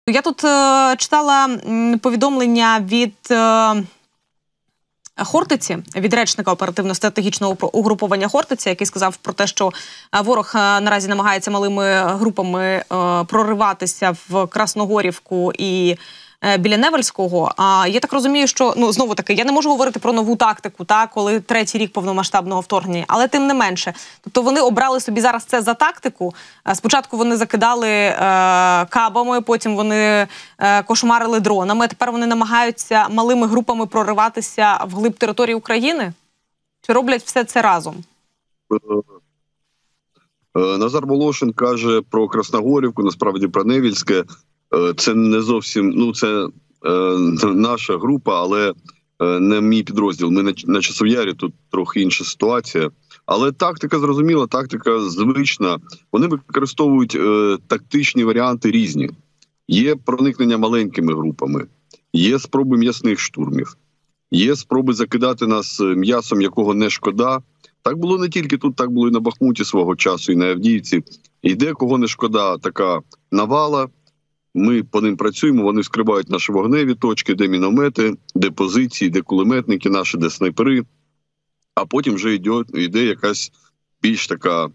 Я тут читала повідомлення від Хортиці, від речника оперативно-стратегічного угруповання Хортиця, який сказав про те, що ворог наразі намагається малими групами прориватися в Красногорівку і біля Невельського. Я так розумію, що, знову таки, я не можу говорити про нову тактику, коли третій рік повномасштабного вторгнення, але тим не менше. Тобто вони обрали собі зараз це за тактику. Спочатку вони закидали кабами, потім вони кошмарили дронами, а тепер вони намагаються малими групами прориватися вглиб території України? Чи роблять все це разом? Назар Волошин каже про Красногорівку, насправді про Невельське. Це не зовсім, це наша група, але не мій підрозділ. Ми на Часов'ярі, тут трохи інша ситуація. Але тактика зрозуміла, тактика звична. Вони використовують тактичні варіанти різні. Є проникнення маленькими групами, є спроби м'ясних штурмів, є спроби закидати нас м'ясом, якого не шкода. Так було не тільки тут, так було і на Бахмуті свого часу, і на Авдіївці. Йде, кого не шкода, така навала. Ми по ним працюємо, вони вскривають наші вогневі точки, де міномети, де позиції, де кулеметники наші, де снайпери. А потім вже йде якась більш така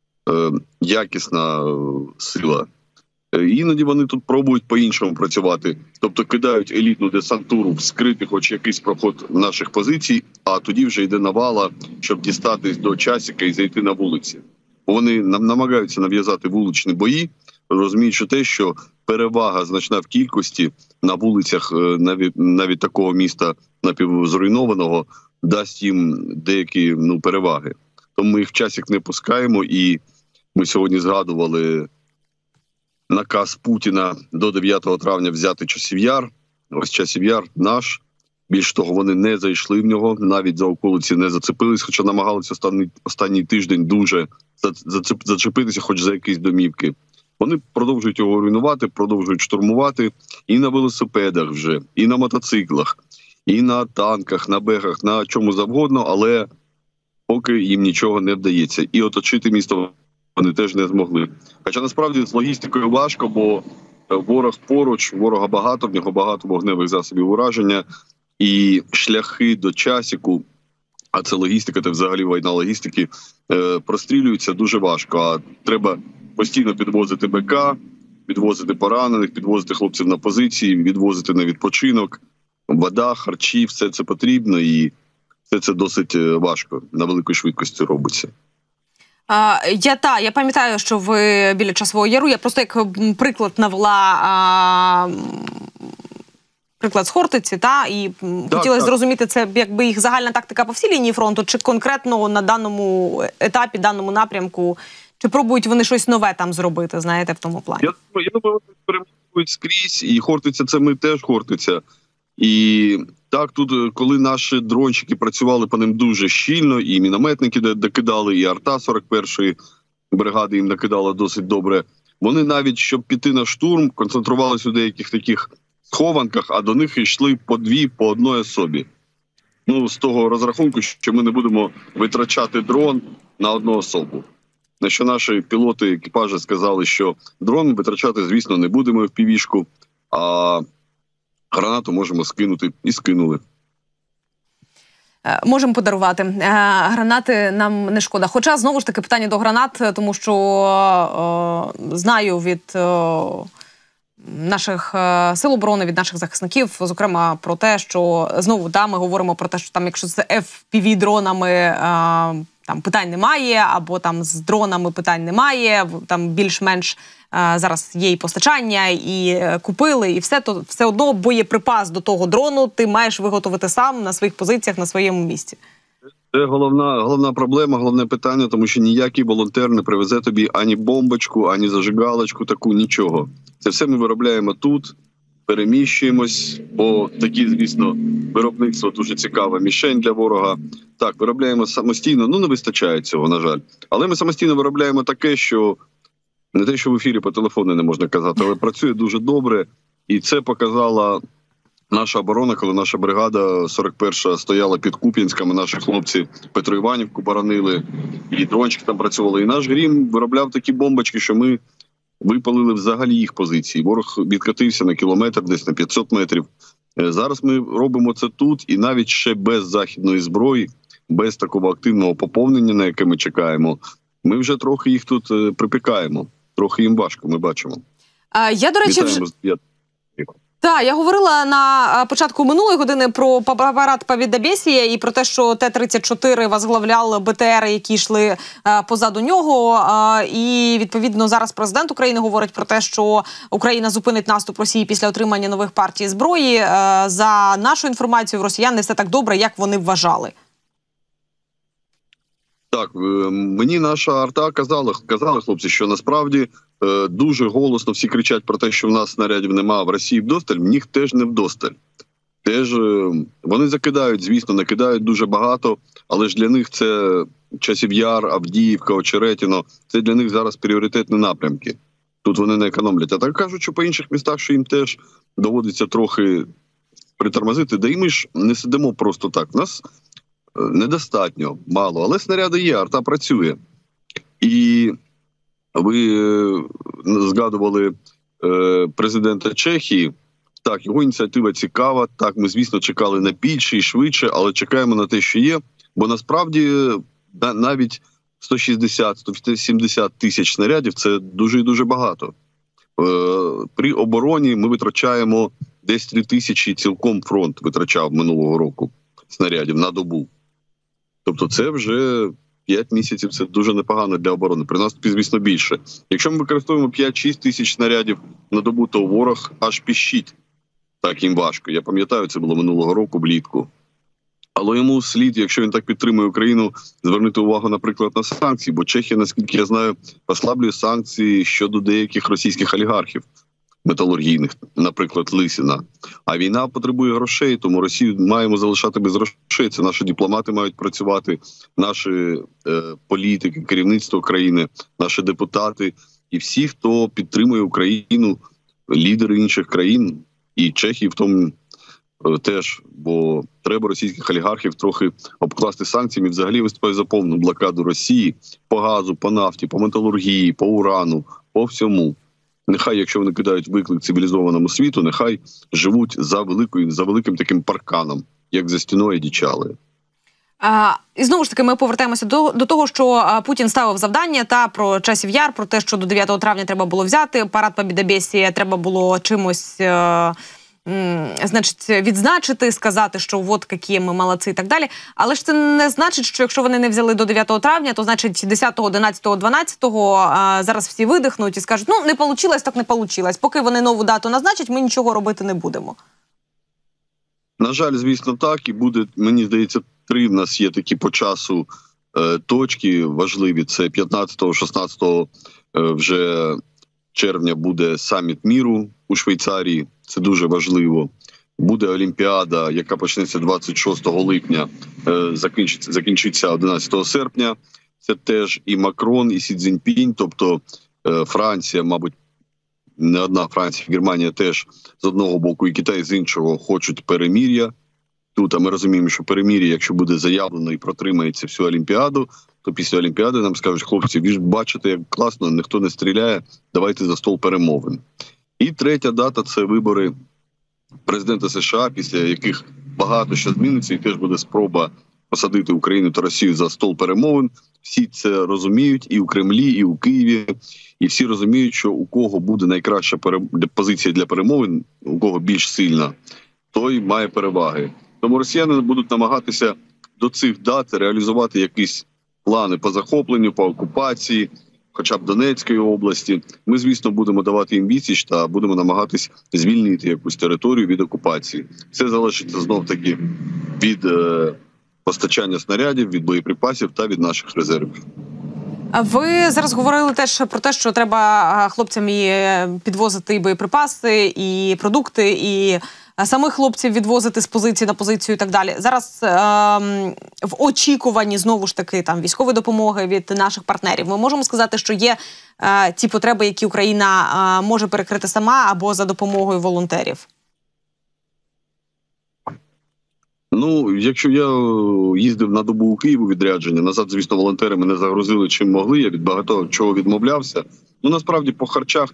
якісна сила. Іноді вони тут пробують по-іншому працювати. Тобто кидають елітну десантуру, вскрити хоч якийсь проход наших позицій, а тоді вже йде навала, щоб дістатись до часика і зайти на вулиці. Вони намагаються нав'язати вуличні бої, розуміючи те, що перевага значна в кількості на вулицях навіть такого міста напівзруйнованого дасть їм деякі переваги. Тому ми їх в часик не пускаємо, і ми сьогодні згадували наказ Путіна до 9 травня взяти Часів'яр. Ось Часів'яр наш. Більш того, вони не зайшли в нього, навіть за околиці не зацепились, хоча намагалися останній тиждень дуже зачепитися хоч за якісь домівки. Вони продовжують його руйнувати, продовжують штурмувати і на велосипедах вже, і на мотоциклах, і на танках, на бегах, на чому завгодно, але поки їм нічого не вдається. І оточити місто вони теж не змогли. Хоча насправді з логістикою важко, бо ворог поруч, ворога багато, в нього багато вогневих засобів ураження, і шляхи до часіку, а це логістика, це взагалі війна логістики, прострілюються дуже важко. А треба постійно підвозити БК, підвозити поранених, підвозити хлопців на позиції, відвозити на відпочинок, вода, харчі, все це потрібно, і все це досить важко, на великій швидкості робиться. Я пам'ятаю, що ви біля Часового Яру, я просто як приклад навела приклад з Хортиці, і хотілося зрозуміти, це якби їх загальна тактика по всій лінії фронту, чи конкретно на даному етапі, даному напрямку, чи пробують вони щось нове там зробити, знаєте, в тому плані? Я думаю, вони експериментують скрізь, і Хортиця – це ми теж Хортиця. І так, тут, коли наші дрончики працювали по ним дуже щільно, і мінометники докидали, і арта 41-ї бригади їм накидала досить добре, вони навіть, щоб піти на штурм, концентрувалися у деяких таких схованках, а до них йшли по дві, по одній особі. З того розрахунку, що ми не будемо витрачати дрон на одну особу. На що наші пілоти екіпажі сказали, що дрон витрачати, звісно, не будемо в півішку, а гранату можемо скинути. І скинули. Можемо подарувати. Гранати нам не шкода. Хоча, знову ж таки, питання до гранат, тому що знаю від наших сил оборони, від наших захисників, зокрема про те, що знову ми говоримо про те, що там, якщо це FPV-дронами, там питань немає, або там з дронами питань немає, там більш-менш зараз є і постачання, і купили, і все одно боєприпас до того дрону ти маєш виготовити сам на своїх позиціях, на своєму місці. Це головна проблема, головне питання, тому що ніякий волонтер не привезе тобі ані бомбочку, ані зажигалочку, таку, нічого. Це все ми виробляємо тут, переміщуємось, бо такі, звісно, виробництво дуже цікаве, мішень для ворога. Так, виробляємо самостійно, не вистачає цього, на жаль. Але ми самостійно виробляємо таке, що не те, що в ефірі по телефону не можна казати, але працює дуже добре. І це показала наша оборона, коли наша бригада 41-ша стояла під Куп'янськом, і наші хлопці Петроіванівку боронили, і дрончики там працювали. І наш Грім виробляв такі бомбочки, що ми випалили взагалі їх позиції. Ворог відкатився на кілометр, десь на 500 метрів. Зараз ми робимо це тут, і навіть ще без західної зброї, без такого активного поповнення, на яке ми чекаємо, ми вже трохи їх тут припікаємо. Трохи їм важко, ми бачимо. Я, до речі, Так, я говорила на початку минулої години про парад Побєдобєсія і про те, що Т-34 возглавляли БТРи, які йшли позаду нього. І, відповідно, зараз президент України говорить про те, що Україна зупинить наступ Росії після отримання нових партій зброї. За нашу інформацію, в росіян не все так добре, як вони вважали. Так, мені наша арта казали хлопці, що насправді дуже голосно всі кричать про те, що в нас снарядів немає, в Росії вдосталь, в них теж не вдосталь. Теж вони закидають, звісно, накидають дуже багато, але ж для них це Часів Яр, Авдіївка, Очеретино, це для них зараз пріоритетні напрямки. Тут вони не економлять. А так кажуть, що по інших містах, що їм теж доводиться трохи притормозити. Да і ми ж не сидимо просто так. Нас недостатньо, мало, але снаряди є, арта працює. І ви згадували президента Чехії. Так, його ініціатива цікава. Так, ми, звісно, чекали на більше і швидше, але чекаємо на те, що є. Бо насправді навіть 160-170 тисяч снарядів – це дуже і дуже багато. При обороні ми витрачаємо десь 3 тисячі, цілком фронт витрачав минулого року снарядів на добу. Тобто це вже 5 місяців, це дуже непогано для оборони. При нас, звісно, більше. Якщо ми використовуємо 5-6 тисяч снарядів на добу, то ворог аж піщить. Так, їм важко. Я пам'ятаю, це було минулого року, влітку. Але йому слід, якщо він так підтримує Україну, звернути увагу, наприклад, на санкції. Бо Чехія, наскільки я знаю, послаблює санкції щодо деяких російських олігархів металургійних, наприклад, Лисіна. А війна потребує грошей, тому Росію маємо залишати без грошей. Це наші дипломати мають працювати, наші політики, керівництво країни, наші депутати і всі, хто підтримує Україну, лідери інших країн, і Чехії в тому теж, бо треба російських олігархів трохи обкласти санкціями. Взагалі виступає за повну блокаду Росії по газу, по нафті, по металургії, по урану, по всьому. Нехай, якщо вони кидають виклик цивілізованому світу, нехай живуть за великим таким парканом, як за стіною дічали. І знову ж таки ми повертаємося до того, що Путін ставив завдання про Часів Яр, про те, що до 9 травня треба було взяти, парад Побєдобєсія треба було чимось відзначити, сказати, що от які ми молодці і так далі. Але ж це не значить, що якщо вони не взяли до 9 травня, то значить 10, 11, 12 зараз всі видихнуть і скажуть, не получилось, так не получилось. Поки вони нову дату назначать, ми нічого робити не будемо. На жаль, звісно, так. І буде, мені здається, 3 в нас є такі по часу точки важливі. Це 15-16 вже червня буде саміт міру у Швейцарії. Це дуже важливо. Буде Олімпіада, яка почнеться 26 липня, закінчиться 11 серпня. Це теж і Макрон, і Сі Цзіньпінь, тобто Франція, мабуть, не одна Франція, Германія теж з одного боку і Китай з іншого хочуть перемир'я. Тут, а ми розуміємо, що перемир'я, якщо буде заявлено і протримається всю Олімпіаду, то після Олімпіади нам скажуть, хлопці, ви ж бачите, як класно, ніхто не стріляє, давайте за стол перемовин. І 3-я дата – це вибори президента США, після яких багато що зміниться, і теж буде спроба посадити Україну та Росію за стол перемовин. Всі це розуміють і у Кремлі, і у Києві, і всі розуміють, що у кого буде найкраща позиція для перемовин, у кого більш сильна, той має переваги. Тому росіяни будуть намагатися до цих дат реалізувати якісь плани по захопленню, по окупації, хоча б Донецької області. Ми, звісно, будемо давати їм відсіч та будемо намагатись звільнити якусь територію від окупації. Це залежить знов-таки від постачання снарядів, від боєприпасів та від наших резервів. Ви зараз говорили теж про те, що треба хлопцям і підвозити і боєприпаси, і продукти, і самих хлопців відвозити з позиції на позицію і так далі. Зараз в очікуванні, знову ж таки, військової допомоги від наших партнерів. Ми можемо сказати, що є ті потреби, які Україна може перекрити сама або за допомогою волонтерів? Ну, якщо я їздив на добу у Київ у відрядження, назад, звісно, волонтери мене загрузили чим могли, я від багато чого відмовлявся. Ну, насправді, по харчах,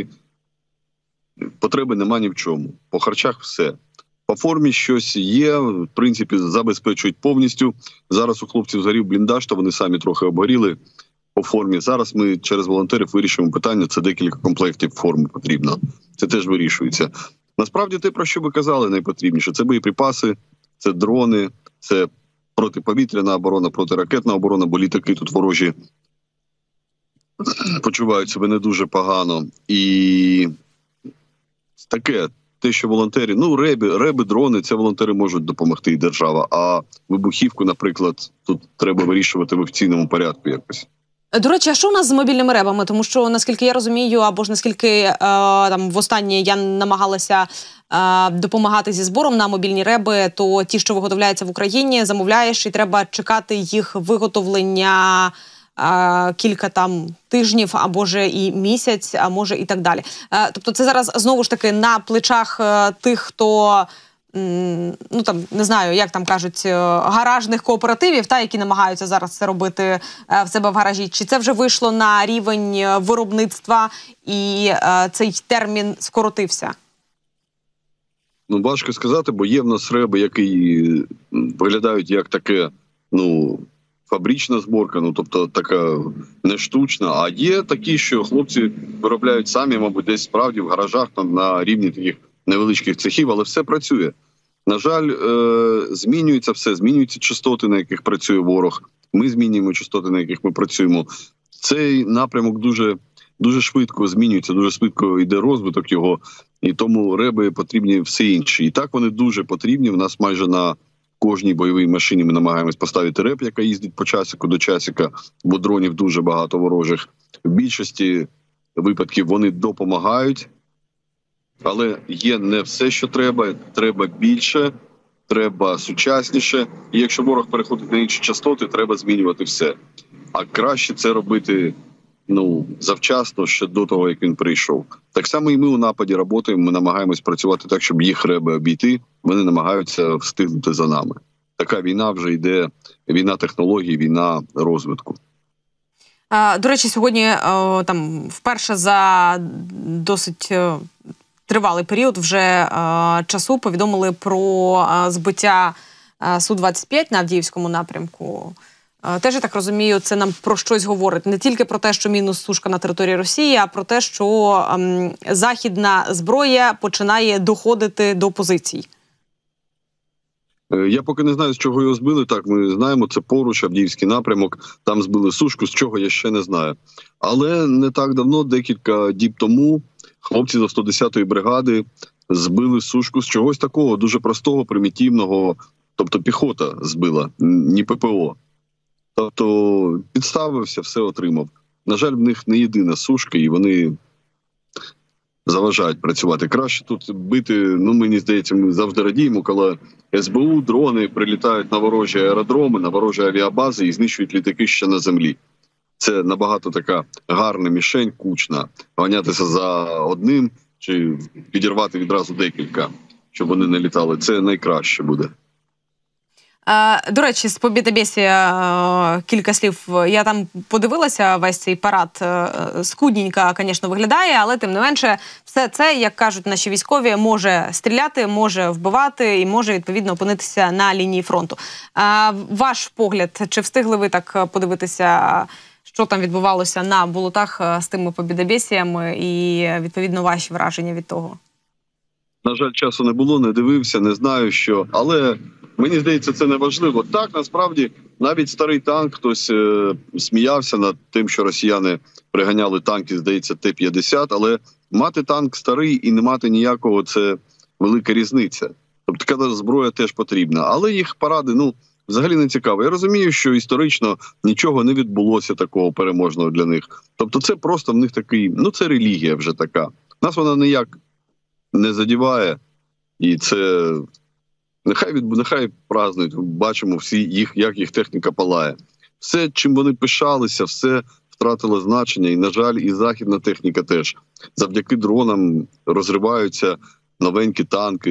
потреби нема ні в чому. По харчах все. По формі щось є, в принципі, забезпечують повністю. Зараз у хлопців згорів бліндаж, то вони самі трохи обгоріли по формі. Зараз ми через волонтерів вирішуємо питання, це декілька комплектів форми потрібно. Це теж вирішується. Насправді, те, про що ви казали, найпотрібніше, це боєприпаси, це дрони, це протиповітряна оборона, протиракетна оборона, бо літаки тут ворожі почувають себе не дуже погано. І таке, те, що волонтери, реби, дрони, це волонтери можуть допомогти і держава. А вибухівку, наприклад, тут треба вирішувати в офіційному порядку якось. До речі, а що у нас з мобільними ребами? Тому що, наскільки я розумію, або ж наскільки там востаннє я намагалася допомагати зі збором на мобільні реби, то ті, що виготовляються в Україні, замовляєш і треба чекати їх виготовлення кілька там тижнів, або ж і місяць, а може і так далі. Тобто це зараз знову ж таки на плечах тих, хто не знаю, як там кажуть, гаражних кооперативів, які намагаються зараз це робити в себе в гаражі. Чи це вже вийшло на рівень виробництва і цей термін скоротився? Важко сказати, бо є в нас реби, які виглядають як таке, фабрична зборка, тобто така не штучна, а є такі, що хлопці виробляють самі, мабуть, десь справді в гаражах, на рівні таких невеличких цехів, але все працює. На жаль, змінюється все, змінюються частоти, на яких працює ворог. Ми змінюємо частоти, на яких ми працюємо. Цей напрямок дуже швидко змінюється, дуже швидко йде розвиток його, і тому реби потрібні все інші. І так вони дуже потрібні. У нас майже на кожній бойовій машині ми намагаємось поставити реб, яка їздить по часику до часика, бо дронів дуже багато ворожих. В більшості випадків вони допомагають, але є не все, що треба. Треба більше, треба сучасніше. І якщо ворог переходить на інші частоти, треба змінювати все. А краще це робити завчасно, ще до того, як він прийшов. Так само і ми у нападі працюємо, ми намагаємось працювати так, щоб їх реби обійти, вони намагаються встигнути за нами. Така війна вже йде, війна технологій, війна розвитку. До речі, сьогодні вперше за досить тривалий період вже часу повідомили про збиття Су-25 на Авдіївському напрямку. Теж, я так розумію, це нам про щось говорить. Не тільки про те, що мінус сушка на території Росії, а про те, що західна зброя починає доходити до позицій. Я поки не знаю, з чого його збили. Так, ми знаємо, це поруч, Авдіївський напрямок. Там збили сушку, з чого я ще не знаю. Але не так давно, декілька діб тому, хлопці з 110-ї бригади збили сушку з чогось такого, дуже простого, примітивного. Тобто піхота збила, не ППО. Тобто підставився, все отримав. На жаль, в них не єдина сушка, і вони заважають працювати. Краще тут бити, мені здається, ми завжди радіємо, коли СБУ, дрони прилітають на ворожі аеродроми, на ворожі авіабази і знищують літаки ще на землі. Це набагато така гарна мішень, кучна. Ганятися за одним чи підірвати відразу декілька, щоб вони не літали. Це найкраще буде. До речі, з Побєдобєсія кілька слів. Я там подивилася, весь цей парад скудненько, звісно, виглядає, але тим не менше, все це, як кажуть наші військові, може стріляти, може вбивати і може, відповідно, опинитися на лінії фронту. Ваш погляд, чи встигли ви так подивитися, що там відбувалося на болотах з тими Побєдобєсіями і, відповідно, ваші враження від того? На жаль, часу не було, не дивився, не знаю що, але мені здається, це не важливо. Так, насправді, навіть старий танк, хтось сміявся над тим, що росіяни приганяли танки, здається, Т-50, але мати танк старий і не мати ніякого – це велика різниця. Тобто, така зброя теж потрібна. Але їх паради, взагалі не цікаво. Я розумію, що історично нічого не відбулося такого переможного для них. Тобто, це просто в них такий, це релігія вже така. Нас вона ніяк не задіває, і це нехай празднують, бачимо всі як їх техніка палає. Все, чим вони пишалися, все втратило значення, і, на жаль, і західна техніка теж. Завдяки дронам розриваються новенькі танки,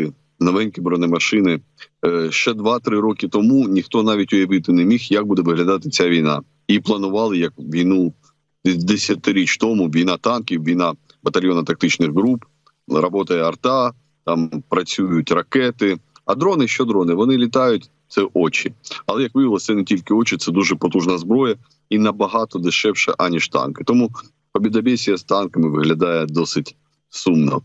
новенькі бронемашини. Ще 2-3 роки тому ніхто навіть уявити не міг, як буде виглядати ця війна. І планували як війну 10-річ тому, війна танків, війна батальйонно-тактичних груп, працює арта, там працюють ракети. А дрони, що дрони? Вони літають, це очі. Але, як виявилося, це не тільки очі, це дуже потужна зброя і набагато дешевше, аніж танки. Тому побєдобєсія з танками виглядає досить сумно.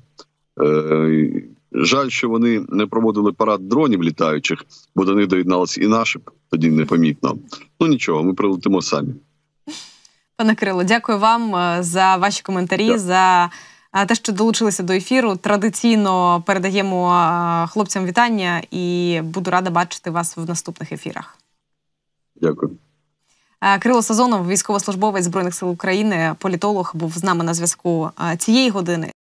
Жаль, що вони не проводили парад дронів літаючих, бо до них доєдналися і наші, тоді непомітно. Ну нічого, ми прилетимо самі. Пане Кирило, дякую вам за ваші коментарі, за те, що долучилися до ефіру. Традиційно передаємо хлопцям вітання і буду рада бачити вас в наступних ефірах. Дякую. Кирило Сазонов, військовослужбовець Збройних сил України, політолог, був з нами на зв'язку цієї години.